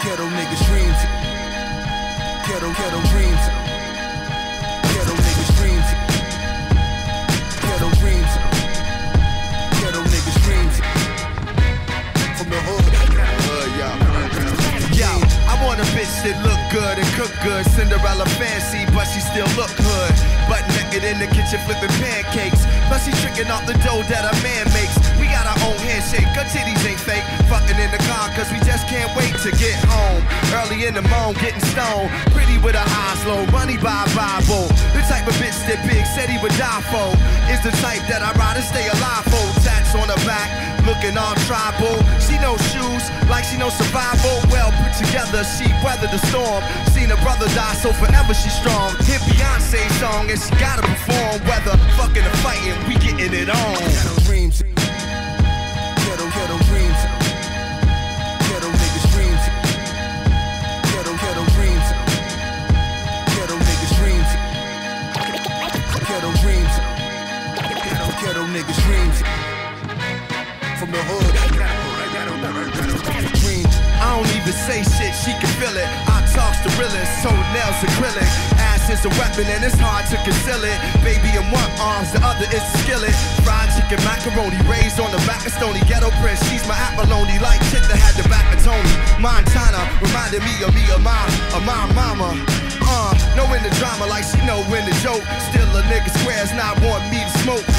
Ghetto niggas dreams. Ghetto dreams. Ghetto niggas dreams. Ghetto dreams. Ghetto niggas dreams. From the hood. Yo, I want a bitch that look good and cook good. Cinderella fancy, but she still look hood. Butt naked in the kitchen flipping pancakes. Plus she tricking off the dough that a man makes. We got our own handshake, her titties ain't fake. Fucking in the car cause we just can't wait to get home. Early in the morning, getting stoned. Pretty with her eyes low, money by a Bible. The type of bitch that Big said he would die for. Is the type that I'd rather stay alive for. Tats on her back, looking all tribal. She knows shoes, like she knows survival. Well put together, she weathered the storm. Seen her brother die, so forever she's strong. Hit Beyonce's song and she gotta perform. Whether fucking or fighting, we getting it on. Ghetto dreams. Ghetto dreams. Ghetto niggas dreams. Ghetto dreams. Ghetto niggas dreams. Ghetto dreams. Ghetto niggas dreams. From the hood. Dreams. I don't even say shit, she can feel it. I talks to realest, toenails acrylic. Ass is a weapon and it's hard to conceal it. Baby in one arms, the other is a skillet. Fried chicken macaroni, raised on the back of Stony. Ghetto Prince, she's my abalone. Like chick that had the back of Tony. Montana, reminded me of my mama. Knowing the drama like she know when the joke. Still a nigga squares not want me to smoke.